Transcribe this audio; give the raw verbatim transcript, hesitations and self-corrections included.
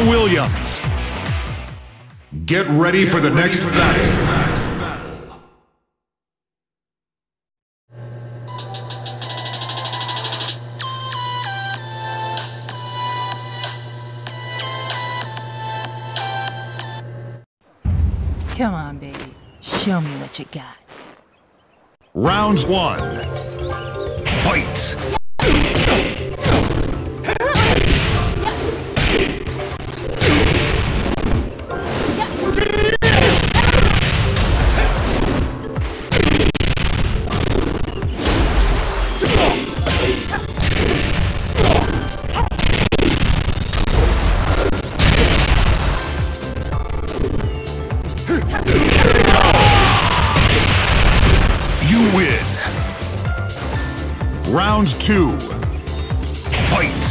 Williams. Get ready for the next battle. Come on, baby. Show me what you got. Round one. Fight! You win. Round two. Fight!